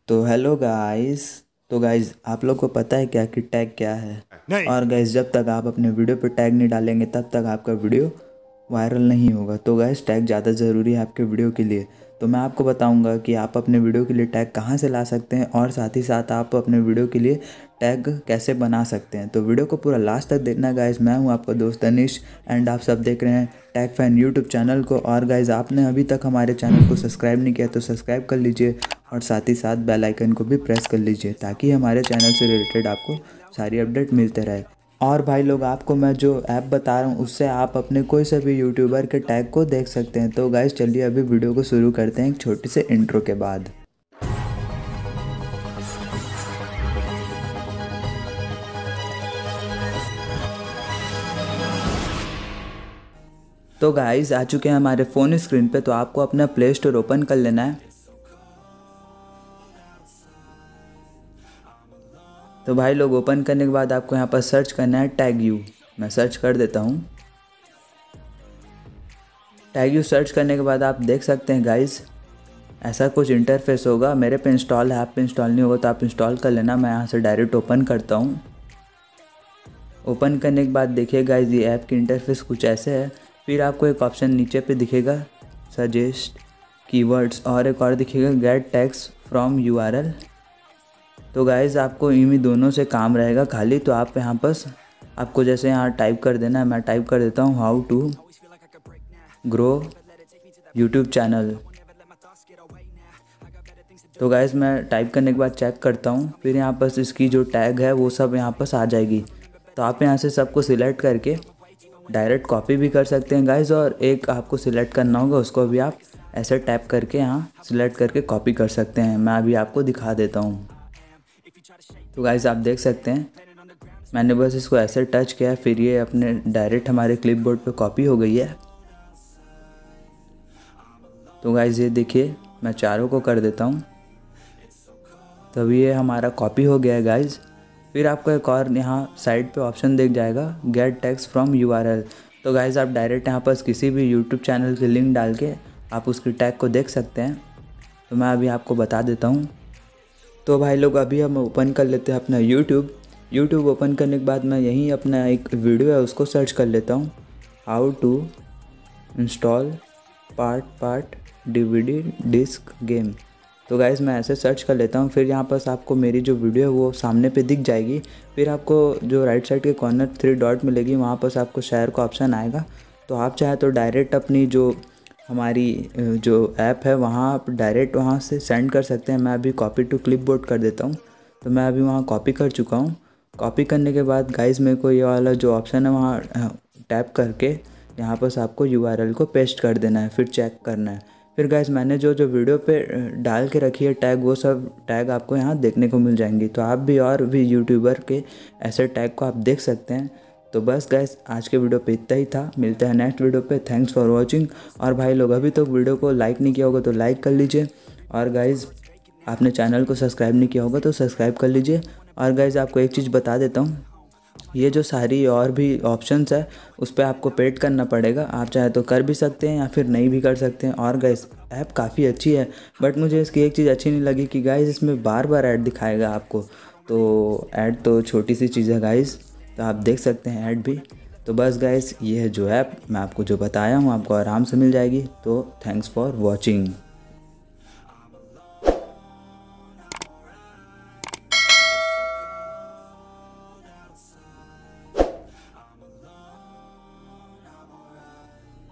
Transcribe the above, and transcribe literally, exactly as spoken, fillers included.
तो hello guys. तो guys आप लोग को पता है क्या कि टैग क्या है? नहीं। और गाइस जब तक आप अपने वीडियो पे टैग नहीं डालेंगे तब तक आपका वीडियो वायरल नहीं होगा। तो गाइस टैग ज़्यादा ज़रूरी है आपके वीडियो के लिए। तो मैं आपको बताऊंगा कि आप अपने वीडियो के लिए टैग कहाँ से ला सकते हैं और साथ ही साथ आप अपने वीडियो के लिए टैग कैसे बना सकते हैं। तो वीडियो को पूरा लास्ट तक देखना गाइस। मैं हूँ आपका दोस्त तनिष एंड आप सब देख रहे हैं टैग फैन यूट्यूब चैनल को। और गाइस आपने अभी तक हमारे चैनल को सब्सक्राइब नहीं किया तो सब्सक्राइब कर लीजिए और साथ ही साथ बेल आइकन को भी प्रेस कर लीजिए ताकि हमारे चैनल से रिलेटेड आपको सारी अपडेट मिलते रहे। और भाई लोग आपको मैं जो ऐप बता रहा हूँ उससे आप अपने कोई से भी यूट्यूबर के टैग को देख सकते हैं। तो गाइस चलिए अभी वीडियो को शुरू करते हैं एक छोटी से इंट्रो के बाद। तो गाइस आ चुके हैं हमारे फ़ोन स्क्रीन पे। तो आपको अपना प्ले स्टोर ओपन कर लेना है। तो भाई लोग ओपन करने के बाद आपको यहाँ पर सर्च करना है टैग यू। मैं सर्च कर देता हूँ। टैग यू सर्च करने के बाद आप देख सकते हैं गाइस ऐसा कुछ इंटरफेस होगा। मेरे पे इंस्टॉल है, आप पे इंस्टॉल नहीं होगा तो आप इंस्टॉल कर लेना। मैं यहाँ से डायरेक्ट ओपन करता हूँ। ओपन करने के बाद देखिए गाइस ये ऐप की इंटरफेस कुछ ऐसे है। फिर आपको एक ऑप्शन नीचे पे दिखेगा सजेस्ट कीवर्ड्स और एक और दिखेगा गेट टैग्स फ्रॉम यूआरएल। तो गाइस आपको इन्हीं दोनों से काम रहेगा खाली। तो आप यहाँ पर आपको जैसे यहाँ टाइप कर देना है। मैं टाइप कर देता हूँ how to grow YouTube channel. तो गाइस मैं टाइप करने के बाद चेक करता हूँ। फिर यहाँ पर इसकी जो टैग है वो सब यहाँ पर आ जाएगी। तो आप यहाँ से सबको सिलेक्ट करके डायरेक्ट कॉपी भी कर सकते हैं गाइस। और एक आपको सिलेक्ट करना होगा उसको भी आप ऐसे टैप करके यहाँ सिलेक्ट करके कॉपी कर सकते हैं। मैं अभी आपको दिखा देता हूँ। तो गाइस आप देख सकते हैं मैंने बस इसको ऐसे टच किया फिर ये अपने डायरेक्ट हमारे क्लिपबोर्ड पे कॉपी हो गई है। तो गाइस ये देखिए मैं चारों को कर देता हूँ तभी ये हमारा कॉपी हो गया है गाइस। फिर आपको एक और यहाँ साइड पे ऑप्शन दिख जाएगा गेट टैग्स फ्रॉम यूआरएल। तो गाइस आप डायरेक्ट यहाँ पर किसी भी यूट्यूब चैनल की लिंक डाल के आप उसकी टैग को देख सकते हैं। तो मैं अभी आपको बता देता हूँ। तो भाई लोग अभी हम ओपन कर लेते हैं अपना यूट्यूब। यूट्यूब ओपन करने के बाद मैं यहीं अपना एक वीडियो है उसको सर्च कर लेता हूँ how to install part part DVD disc game. तो गाइज़ मैं ऐसे सर्च कर लेता हूँ। फिर यहाँ पर आपको मेरी जो वीडियो है वो सामने पे दिख जाएगी। फिर आपको जो राइट साइड के कॉर्नर थ्री डॉट मिलेगी वहाँ पर आपको शेयर का ऑप्शन आएगा। तो आप चाहे तो डायरेक्ट अपनी जो हमारी जो ऐप है वहाँ आप डायरेक्ट वहाँ से सेंड कर सकते हैं। मैं अभी कॉपी टू क्लिपबोर्ड कर देता हूँ। तो मैं अभी वहाँ कॉपी कर चुका हूँ। कॉपी करने के बाद गाइज़ मेरे को ये वाला जो ऑप्शन है वहाँ टैप करके यहाँ पर आपको यूआरएल को पेस्ट कर देना है। फिर चेक करना है। फिर गाइस मैंने जो जो वीडियो पे डाल के रखी है टैग वो सब टैग आपको यहाँ देखने को मिल जाएंगी। तो आप भी और भी यूट्यूबर के ऐसे टैग को आप देख सकते हैं। तो बस गाइस आज के वीडियो पे इतना ही था। मिलते हैं नेक्स्ट वीडियो पे। Thanks for watching. और भाई लोग अभी तक तो वीडियो को लाइक नहीं किया होगा तो लाइक कर लीजिए। और गाइस आपने चैनल को सब्सक्राइब नहीं किया होगा तो सब्सक्राइब कर लीजिए। और गाइस आपको एक चीज़ बता देता हूँ, ये जो सारी और भी ऑप्शंस है उस पर आपको पेड करना पड़ेगा। आप चाहे तो कर भी सकते हैं या फिर नहीं भी कर सकते हैं। और गाइस ऐप काफ़ी अच्छी है बट मुझे इसकी एक चीज़ अच्छी नहीं लगी कि गाइस इसमें बार बार ऐड दिखाएगा आपको। तो ऐड तो छोटी सी चीज़ है गाइस, तो आप देख सकते हैं ऐड भी। तो बस गाइस ये है जो ऐप मैं आपको जो बताया हूँ आपको आराम से मिल जाएगी। तो थैंक्स फॉर वॉचिंग।